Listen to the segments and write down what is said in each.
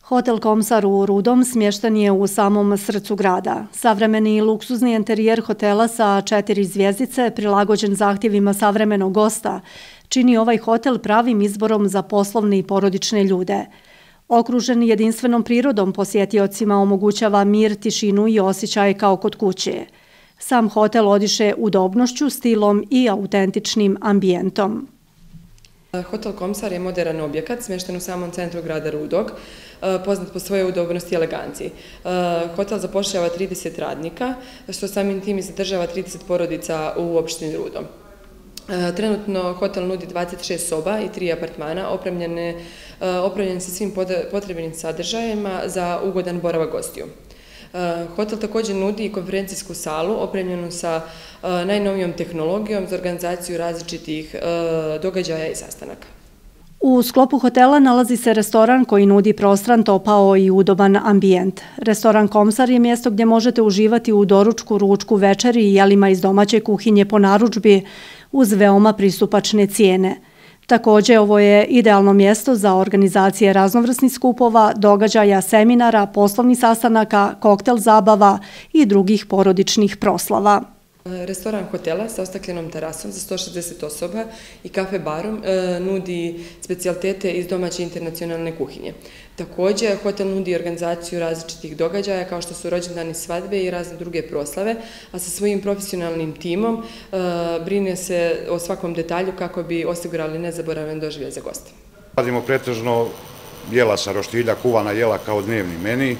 Hotel Komsar u Rudom smješten je u samom srcu grada. Savremeni i luksuzni enterijer hotela sa 4 zvjezdice, prilagođen zahtjevima savremenog gosta, čini ovaj hotel pravim izborom za poslovne i porodične ljude. Okružen jedinstvenom prirodom, posjetiocima omogućava mir, tišinu i osjećaj kao kod kuće. Sam hotel odiše udobnošću, stilom i autentičnim ambijentom. Hotel Komsar je moderan objekat smješten u samom centru grada Rudog, poznat po svojoj udobnosti i eleganciji. Hotel zapošljava 30 radnika, što samim tim i zadržava 30 porodica u opštini Rudom. Trenutno hotel nudi 26 soba i 3 apartmana, opremljen sa svim potrebnim sadržajima za ugodan boravak gostiju. Hotel također nudi i konferencijsku salu opremljenu sa najnovijom tehnologijom za organizaciju različitih događaja i sastanaka. U sklopu hotela nalazi se restoran koji nudi prostran, topao i udoban ambijent. Restoran Komsar je mjesto gdje možete uživati u doručku, ručku, večeri i jelima iz domaće kuhinje po narudžbi uz veoma pristupačne cijene. Također, ovo je idealno mjesto za organizacije raznovrsnih skupova, događaja, seminara, poslovnih sastanaka, koktel zabava i drugih porodičnih proslava. Restoran hotela sa ostakljenom terasom za 160 osoba i kafe barom nudi specijalitete iz domaće internacionalne kuhinje. Također, hotel nudi organizaciju različitih događaja kao što su rođendani, svadbe i razne druge proslave, a sa svojim profesionalnim timom brine se o svakom detalju kako bi osigurali nezaboravan doživljaj za goste. Radimo pretežno jela sa roštilja, kuvana jela kao dnevni meni.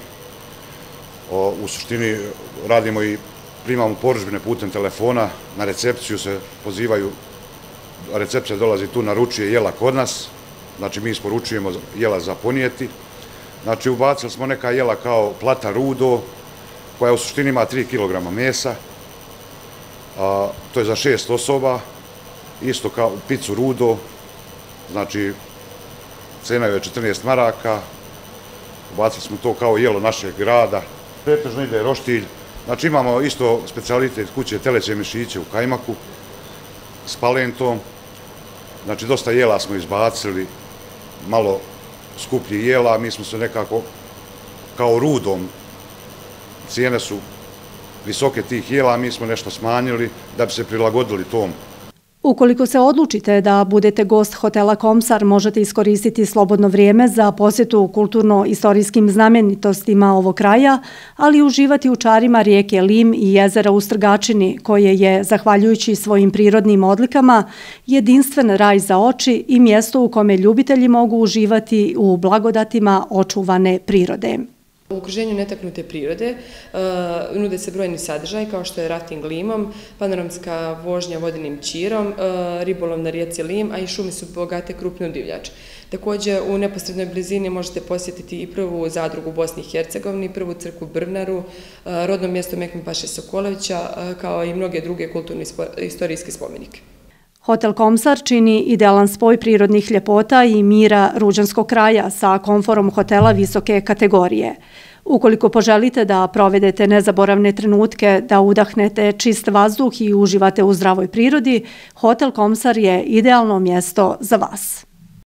U suštini radimo i primamo porudžbine putem telefona, na recepciju se pozivaju, recepcija dolazi tu, naručuje jela kod nas, znači mi isporučujemo jela za ponijeti. Znači ubacili smo neka jela kao plata rudo, koja u suštini ima 3 kg mesa, to je za 6 osoba, isto kao picu rudo, znači cena je 14 maraka, ubacili smo to kao jelo našeg grada. Pretežno ide roštilj. Znači imamo isto specijalitet kuće teleće mišiće u kajmaku s palentom. Znači dosta jela smo izbacili, malo skuplji jela, mi smo se nekako kao rudom, cijene su visoke tih jela, mi smo nešto smanjili da bi se prilagodili tom. Ukoliko se odlučite da budete gost hotela Komsar, možete iskoristiti slobodno vrijeme za posjetu kulturno-istorijskim znamenitostima ovog kraja, ali uživati u čarima rijeke Lim i jezera u Strgačini, koje je, zahvaljujući svojim prirodnim odlikama, jedinstven raj za oči i mjesto u kome ljubitelji mogu uživati u blagodatima očuvane prirode. U okruženju netaknute prirode nude se brojni sadržaj kao što je rafting Limom, panoramska vožnja vodenim čirom, ribolov na rijeci Lim, a i šume su bogate krupnu divljač. Također u neposrednoj blizini možete posjetiti i prvu zadrugu u Bosni i Hercegovini, prvu crkvu Brvnaru, rodno mjesto Mehmed Paše Sokolevića, kao i mnoge druge kulturno-istorijske spomenike. Hotel Komsar čini idealan spoj prirodnih ljepota i mira ruđanskog kraja sa komforom hotela visoke kategorije. Ukoliko poželite da provedete nezaboravne trenutke, da udahnete čist vazduh i uživate u zdravoj prirodi, Hotel Komsar je idealno mjesto za vas.